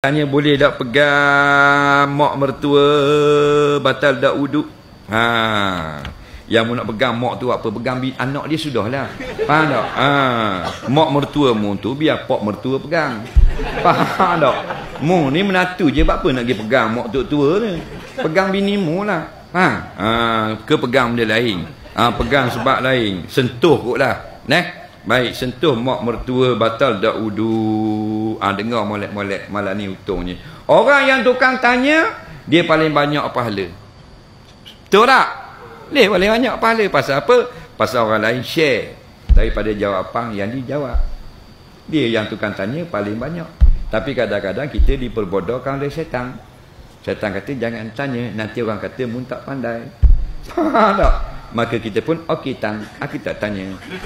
Tanya boleh tak pegang mak mertua batal tak wuduk? Yang mu nak pegang mak tu apa? Pegang anak dia sudahlah. Faham tak? Mak mertua mu tu biar pak mertua pegang. Faham tak? Mu ni menatu je apa nak pergi pegang mak tua ni. Pegang bini mu lah. Ke pegang benda lain. Pegang sebab lain. Sentuh kot lah. Baik, sentuh mak mertua batal tak wudu. Dengar molek-molek malam ni untungnya. Orang yang tukang tanya, dia paling banyak pahala. Betul tak? Dia paling banyak pahala. Pasal apa? Pasal orang lain share daripada jawapan yang dijawab. Dia yang tukang tanya paling banyak. Tapi kadang-kadang kita diperbodohkan oleh syaitan. Syaitan kata jangan tanya, nanti orang kata mu tak pandai. Faham tak? Maka kita pun okey aku tak tanya.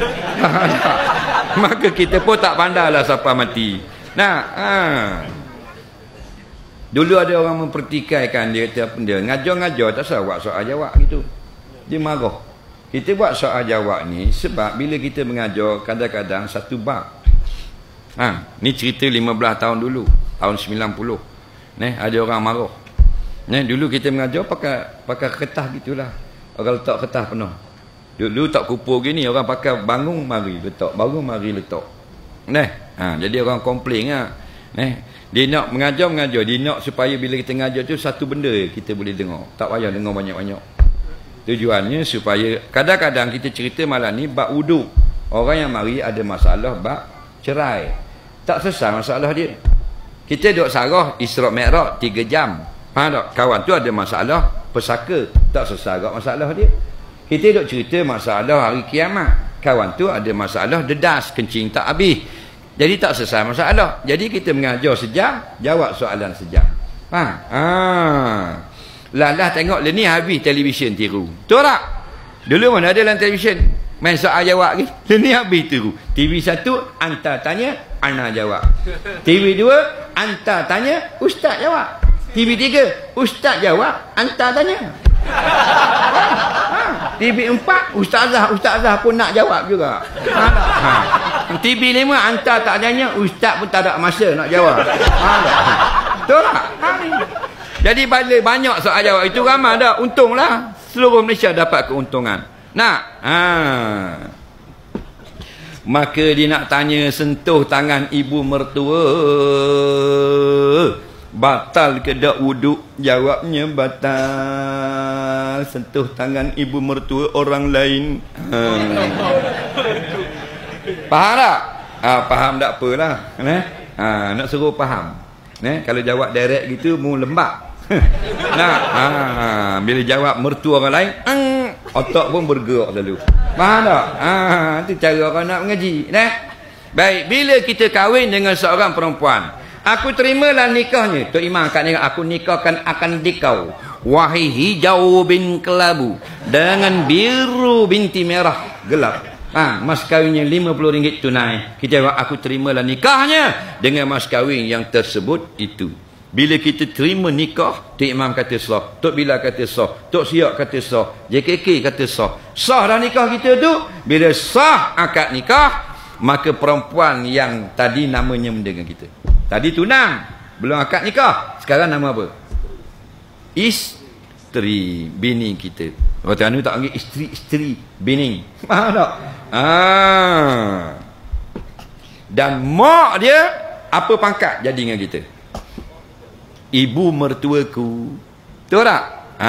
Maka kita pun tak pandailah siapa mati. Dulu ada orang mempertikaikan, dia kata apa dia, ngajar-ngajar tak salah buat soal jawab gitu. Dia marah. Kita buat soal jawab ni sebab bila kita mengajar kadang-kadang satu bab. Ni cerita 15 tahun dulu, tahun 90. Ada orang marah. Dulu kita mengajar pakai kertas gitulah. Orang letak kertas penuh. Dulu tak kupur gini, orang pakai bangun mari letak, bangun mari letak. Jadi orang komplain lah. Dia nak mengajar, dia nak supaya bila kita mengajar tu satu benda kita boleh dengar. Tak payah dengar banyak-banyak. Tujuannya supaya kadang-kadang kita cerita malam ni bab wuduk. Orang yang mari ada masalah bab cerai. Tak selesai masalah dia. Kita duduk sarah Isra' Mi'raj 3 jam. Faham tak? Kawan tu ada masalah pesaka, tak selesai masalah dia. Kita duk cerita masalah hari kiamat. Kawan tu ada masalah dedas, kencing tak habis. Jadi tak selesai masalah. Jadi kita mengajar sejam, jawab soalan sejam. Lalah tengok ni habis televisyen tiru. Betul tak? Dulu mana ada dalam televisyen main soal jawab lagi. Ni habis tiru. TV 1 anta tanya, ana jawab. TV 2 anta tanya, ustaz jawab. TV 3 ustaz jawab, anta tanya. TV 4 ustazah pun nak jawab juga. TV 5 anta tak tanya, ustaz pun tak ada masa nak jawab. Betul tak? Jadi banyak soal jawab itu ramai dah, untunglah seluruh Malaysia dapat keuntungan. Maka dia nak tanya sentuh tangan ibu mertua batal ke tak wuduk? Jawabnya batal. Sentuh tangan ibu mertua orang lain. Faham tak? Faham tak apalah. Nak suruh faham. Kalau jawab direct gitu mu lembab. Bila jawab mertua orang lain, otak pun bergerak selalu. Faham tak? Itu cara orang nak mengaji. Baik, bila kita kahwin dengan seorang perempuan, aku terimalah nikahnya. Tok Imam kat ni, aku nikahkan akan dikau, wahai hijau bin kelabu dengan biru binti merah gelap. Mas kahwinnya RM50 tunai. Kita jawab aku terimalah nikahnya dengan mas kahwin yang tersebut itu. Bila kita terima nikah, Tok Imam kata sah, Tok Bilal kata sah, Tok Siak kata sah, JKK kata sah. Sah dah nikah kita tu. Bila sah akad nikah, maka perempuan yang tadi namanya dengan kita, tadi tunang, belum akad nikah, sekarang nama apa? Isteri, bini kita. Orang Terengganu tak panggil isteri, bini. Faham tak? Dan mak dia apa pangkat jadi dengan kita? Ibu mertuaku. Betul tak?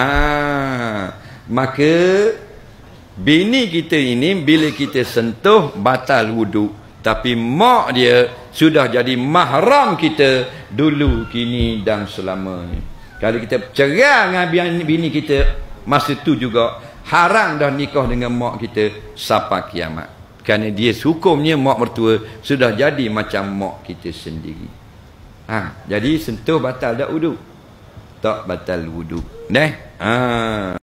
Maka bini kita ini bila kita sentuh batal wuduk. Tapi mak dia sudah jadi mahram kita dulu, kini dan selamanya. Kalau kita cerai dengan bini kita, masa tu juga haram dah nikah dengan mak kita sampai kiamat. Kerana dia hukumnya mak mertua sudah jadi macam mak kita sendiri. Jadi sentuh batal tak wuduk? Tak batal wuduk.